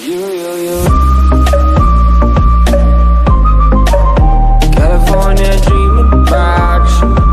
California dreaming about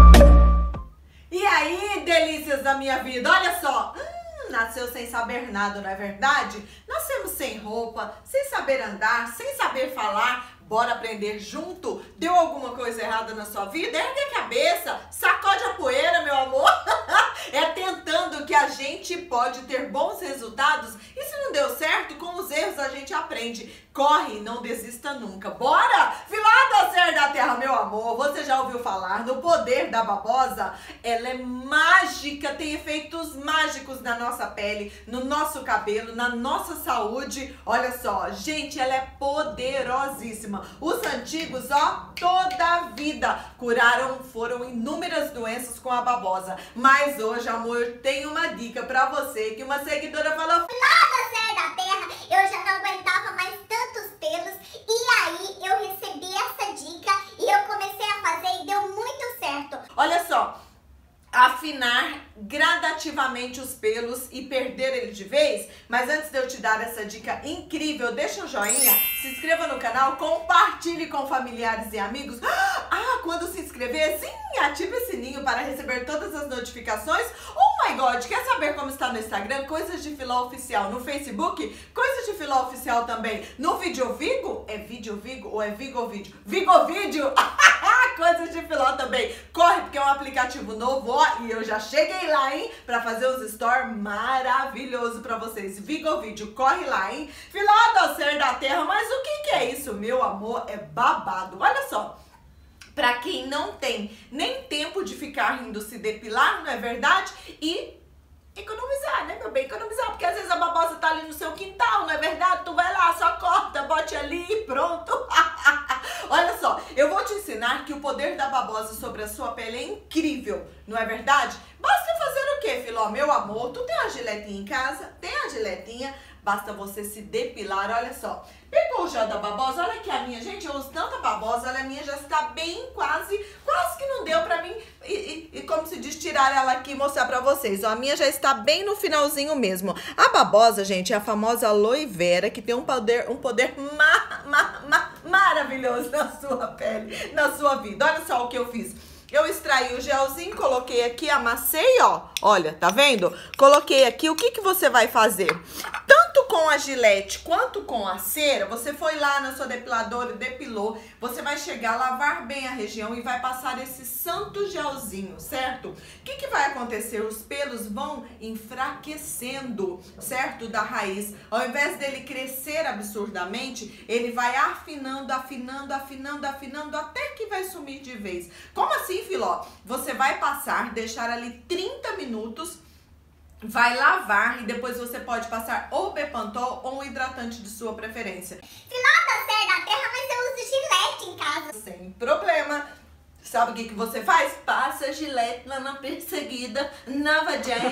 you. E aí, delícias da minha vida, olha só. Nasceu sem saber nada, não é verdade? Nascemos sem roupa, sem saber andar, sem saber falar. Bora aprender junto? Deu alguma coisa errada na sua vida? Ergue a cabeça, sacode a poeira, meu amor. É tentando que a gente pode ter bons resultados. E se não deu certo, com os erros a gente aprende. Corre, não desista nunca. Bora! Vilada Ser da Terra, meu amor. Você já ouviu falar no poder da babosa? Ela é mágica, tem efeitos mágicos na nossa pele, no nosso cabelo, na nossa saúde. Olha só, gente, ela é poderosíssima. Os antigos, ó, toda a vida foram inúmeras doenças com a babosa. Mas hoje, amor, tem uma dica pra você que uma seguidora falou: Vilada Ser da Terra, eu já não aguentava mais tantos pelos. E aí eu recebi essa dica e eu comecei a fazer e deu muito certo. Olha só, afinar gradativamente os pelos e perder ele de vez. Mas antes de eu te dar essa dica incrível, deixa um joinha, se inscreva no canal, compartilhe com familiares e amigos. Quando se inscrever, sim, ative o sininho para receber todas as notificações. Oh my God, quer saber como está no Instagram? Coisas de Filó Oficial. No Facebook, Coisas de Filó Oficial também. No Vídeo Vigo, é Vídeo Vigo ou é Vigo Vídeo? Vigo Vídeo! Coisas de Filó também. Corre, porque é um aplicativo novo, ó, e eu já cheguei lá, hein, pra fazer os stories maravilhoso pra vocês. Vigo Vídeo, corre lá, hein. Vilada Ser da Terra, mas o que é isso, meu amor? É babado. Olha só. Pra quem não tem nem tempo de ficar indo se depilar, não é verdade? E economizar, né, meu bem? Economizar, porque às vezes a babosa tá ali no seu quintal, não é verdade? Tu vai lá, só corta, bote ali e pronto. Olha só, eu vou te ensinar que o poder da babosa sobre a sua pele é incrível, não é verdade? Basta fazer o quê, Filó? Meu amor, tu tem uma giletinha em casa? Tem a giletinha, basta você se depilar, olha só. Pegou o gel da babosa? Olha aqui a minha, gente, eu uso tanta babosa, olha, a minha já está bem quase que não deu pra mim, e como se diz, tirar ela aqui e mostrar pra vocês, ó, a minha já está bem no finalzinho mesmo. A babosa, gente, é a famosa aloe vera, que tem um poder maravilhoso na sua pele, na sua vida. Olha só o que eu fiz. Eu extraí o gelzinho, coloquei aqui, amassei, ó. Olha, tá vendo? Coloquei aqui. O que que você vai fazer? Tanto com a gilete quanto com a cera, você foi lá na sua depiladora, depilou. Você vai chegar, lavar bem a região e vai passar esse santo gelzinho, certo? O que que vai acontecer? Os pelos vão enfraquecendo, certo? Da raiz. Ao invés dele crescer absurdamente, ele vai afinando, afinando, afinando, afinando, até que vai sumir de vez. Como assim, Filó? Você vai passar, deixar ali 30 minutos, vai lavar e depois você pode passar ou Bepantol ou um hidratante de sua preferência. Vilada Ser da Terra, mas eu uso gilete em casa. Sem problema. Sabe o que que você faz? Passa gilete lá na perseguida, na vagina.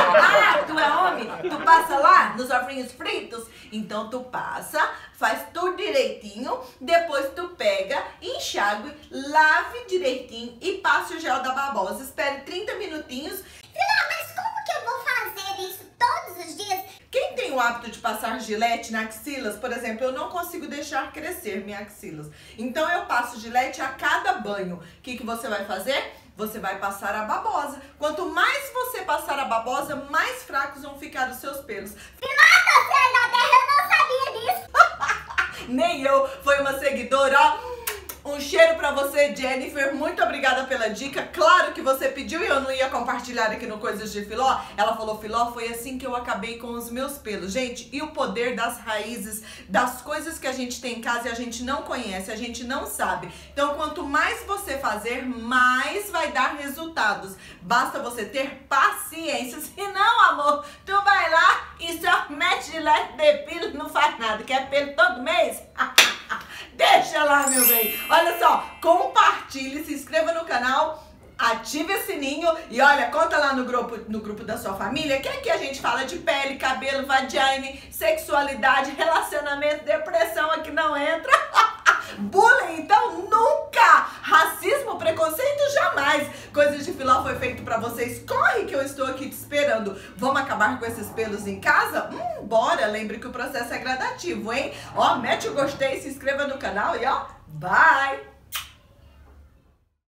Tu é homem? Tu passa lá nos ovinhos fritos? Então tu passa, faz tudo direitinho, depois tu pega, enxague, lave direitinho e passe o gel da babosa. Espere 30 minutinhos. Filó, mas como que eu vou fazer isso todos os dias? Quem tem o hábito de passar gilete na axilas, por exemplo, eu não consigo deixar crescer minha axilas. Então eu passo gilete a cada banho. O que que você vai fazer? Você vai passar a babosa. Quanto mais você passar a babosa, mais fracos vão ficar os seus pelos. Vilada Ser da Terra, eu não sabia disso. Nem eu, foi uma seguidora, ó. Um cheiro pra você, Jennifer. Muito obrigada pela dica. Claro que você pediu e eu não ia compartilhar aqui no Coisas de Filó. Ela falou, Filó, foi assim que eu acabei com os meus pelos. Gente, e o poder das raízes, das coisas que a gente tem em casa e a gente não conhece, a gente não sabe. Então, quanto mais você fazer, mais vai dar resultados. Basta você ter paciência. Senão, amor, tu vai lá e só mete gilete, depila, não faz nada. Quer pelo todo mês? Deixa lá, meu bem. Olha só, compartilhe, se inscreva no canal, ative o sininho e olha, conta lá no grupo da sua família, que aqui a gente fala de pele, cabelo, vagina, sexualidade, relacionamento, depressão aqui não entra. Bullying, então, nunca! Racismo, preconceito, jamais! Coisas de Filó foi feito pra vocês. Corre que eu estou aqui te esperando. Vamos acabar com esses pelos em casa? Bora! Lembre que o processo é gradativo, hein? Ó, mete o gostei, se inscreva no canal e ó, bye!